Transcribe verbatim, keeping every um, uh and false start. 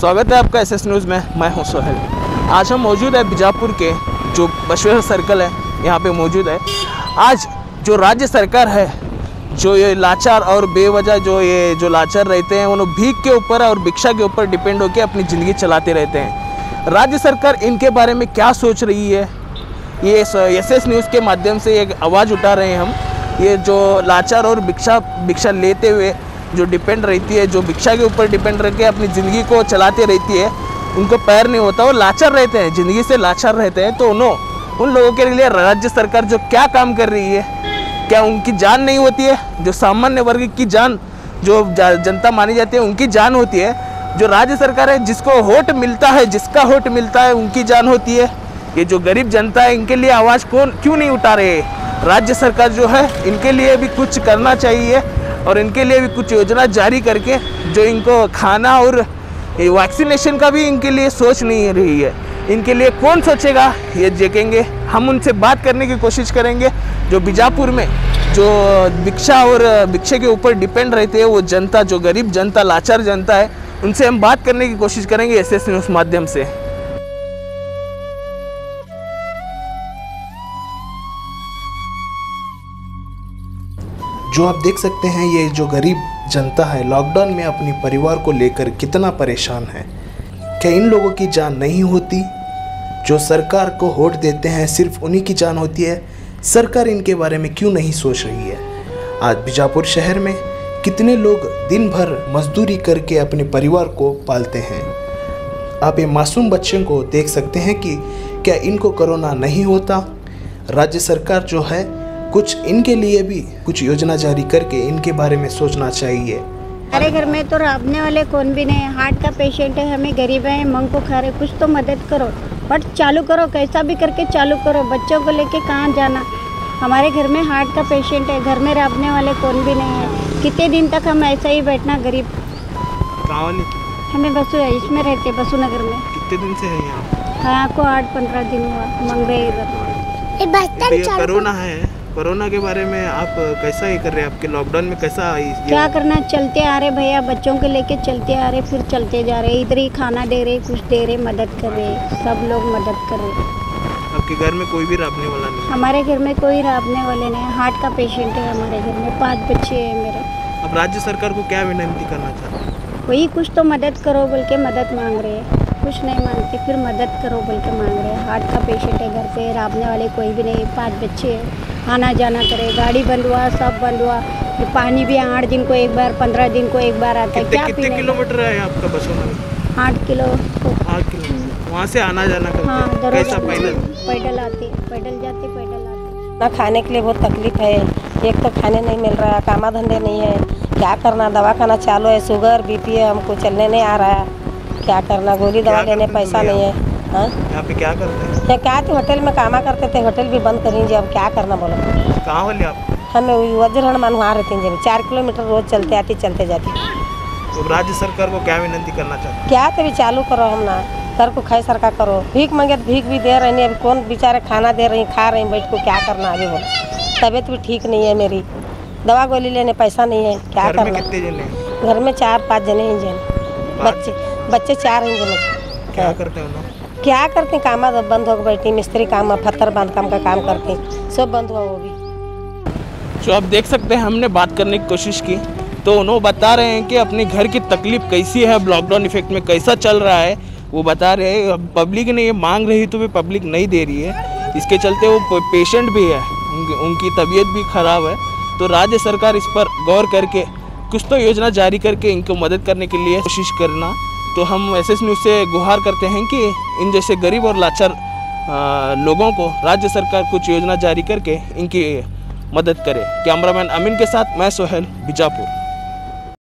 स्वागत है आपका एस एस न्यूज़ में। मैं हूं सोहेल। आज हम मौजूद है बीजापुर के जो बसवेश्वर सर्कल है, यहाँ पे मौजूद है। आज जो राज्य सरकार है, जो ये लाचार और बेवजह जो ये जो लाचार रहते हैं, उन्होंने भीख के ऊपर और भिक्षा के ऊपर डिपेंड होकर अपनी ज़िंदगी चलाते रहते हैं। राज्य सरकार इनके बारे में क्या सोच रही है, ये एस एस न्यूज़ के माध्यम से एक आवाज़ उठा रहे हैं हम। ये जो लाचार और भिक्षा भिक्षा लेते हुए जो डिपेंड रहती है, जो भिक्षा के ऊपर डिपेंड रह के अपनी ज़िंदगी को चलाते रहती है, उनको पैर नहीं होता, वो लाचार रहते हैं, ज़िंदगी से लाचार रहते हैं। तो उन्होंने उन लोगों के लिए राज्य सरकार जो क्या काम कर रही है, क्या उनकी जान नहीं होती है? जो सामान्य वर्ग की जान, जो जनता मानी जाती है, उनकी जान होती है। जो राज्य सरकार है, जिसको वोट मिलता है, जिसका वोट मिलता है, उनकी जान होती है। ये जो गरीब जनता है, इनके लिए आवाज़ कौन क्यों नहीं उठा रहे? राज्य सरकार जो है, इनके लिए भी कुछ करना चाहिए और इनके लिए भी कुछ योजना जारी करके जो इनको खाना और वैक्सीनेशन का भी इनके लिए सोच नहीं रही है। इनके लिए कौन सोचेगा, ये देखेंगे। हम उनसे बात करने की कोशिश करेंगे। जो बीजापुर में जो भिक्षा और भिक्षे के ऊपर डिपेंड रहते हैं, वो जनता, जो गरीब जनता, लाचार जनता है, उनसे हम बात करने की कोशिश करेंगे एस एस न्यूज़ माध्यम से। जो आप देख सकते हैं, ये जो गरीब जनता है, लॉकडाउन में अपने परिवार को लेकर कितना परेशान है। क्या इन लोगों की जान नहीं होती? जो सरकार को वोट देते हैं, सिर्फ उन्हीं की जान होती है। सरकार इनके बारे में क्यों नहीं सोच रही है? आज बीजापुर शहर में कितने लोग दिन भर मजदूरी करके अपने परिवार को पालते हैं। आप ये मासूम बच्चों को देख सकते हैं कि क्या इनको कोरोना नहीं होता? राज्य सरकार जो है, कुछ इनके लिए भी कुछ योजना जारी करके इनके बारे में सोचना चाहिए। हमारे घर में तो राबने वाले कौन भी नहीं है। हार्ट का पेशेंट है, हमें गरीब है, मंग को खा रहे, कुछ तो मदद करो। बट चालू करो, कैसा भी करके चालू करो। बच्चों को लेके कहाँ जाना? हमारे घर में हार्ट का पेशेंट है, घर में राबने वाले कौन भी नहीं है। कितने दिन तक हम ऐसा ही बैठना गरीब? हमें बसु है, इसमें रहते बसु नगर में। कितने दिन से है यहाँ? हाँ को आठ पंद्रह दिन हुआ मंग रहे इधर। कोरोना है, कोरोना के बारे में आप कैसा ये कर रहे हैं? आपके लॉकडाउन में कैसा क्या करना, चलते आ रहे भैया, बच्चों को लेके चलते आ रहे, फिर चलते जा रहे। इधर ही खाना दे रहे, कुछ दे रहे, मदद कर रहे, सब लोग मदद कर रहे। आपके घर में कोई भी राबने वाला नहीं? हमारे घर में कोई राबने वाले नहीं। हार्ट का पेशेंट है हमारे घर में, पाँच बच्चे हैं मेरे। अब राज्य सरकार को क्या विनती करना चाहते हैं? वही कुछ तो मदद करो बोल के मदद मांग रहे हैं। कुछ नहीं मांगते, फिर मदद करो बोल के मांग रहे हैं। हार्ट का पेशेंट है घर पे, राबने वाले कोई भी नहीं, पाँच बच्चे हैं, आना जाना करे, गाड़ी बंद हुआ, सब बंद हुआ। फिर पानी भी आठ दिन को एक बार, पंद्रह दिन को एक बार आता है। क्या कितने किलोमीटर है आपका बसों? आठ किलो आठ किलो वहाँ से आना जाना करते? हाँ, कैसा? पैदल पैदल आते, पैदल जाते, पैदल आते। ना खाने के लिए बहुत तकलीफ है। एक तो खाने नहीं मिल रहा है, कामा धंधे नहीं है, क्या करना? दवा खाना चालू है, शुगर बीपी है, हमको चलने नहीं आ रहा है, क्या करना? गोली दवा लेने पैसा नहीं है। हाँ, यहाँ पे क्या करते हैं? क्या क्या थे, होटल में कामा करते थे, होटल भी बंद करेंगे, अब क्या करना बोलो? कहाँ वाले आप? हमें वज्रहण मान वहाँ रहते हैं, जब चार किलोमीटर रोज चलते आती चलते जाती। तो राज्य सरकार को क्या विनती करना चाहते हैं? क्या तभी चालू करो, हम ना कर को खाई सरकार करो। भीख मांगे तो भीख भी दे रही है, अभी कौन बेचारे खाना दे रही, खा रही बैठ को, क्या करना अभी बोलो? तबीयत भी ठीक नहीं है मेरी, दवा गोली लेने पैसा नहीं है, क्या करना? कितने जने? घर में चार पाँच जने हैं जन, बच्चे बच्चे चार हैं जने। क्या करते हैं लोग? क्या करते? कामा बंद हो बैठी, मिस्त्री काम, पत्थर बांध काम का काम करते, सब बंद हुआ वो भी। जो आप देख सकते हैं, हमने बात करने की कोशिश की तो उन्होंने बता रहे हैं कि अपने घर की तकलीफ कैसी है, लॉकडाउन इफेक्ट में कैसा चल रहा है, वो बता रहे हैं। पब्लिक ने ये मांग रही तो भी पब्लिक नहीं दे रही है, इसके चलते वो पेशेंट भी है, उनकी, उनकी तबीयत भी ख़राब है। तो राज्य सरकार इस पर गौर करके कुछ तो योजना जारी करके इनको मदद करने के लिए कोशिश करना। तो हम एस एस न्यूज़ से गुहार करते हैं कि इन जैसे गरीब और लाचार लोगों को राज्य सरकार कुछ योजना जारी करके इनकी मदद करे। कैमरामैन अमीन के साथ मैं सोहेल, बीजापुर।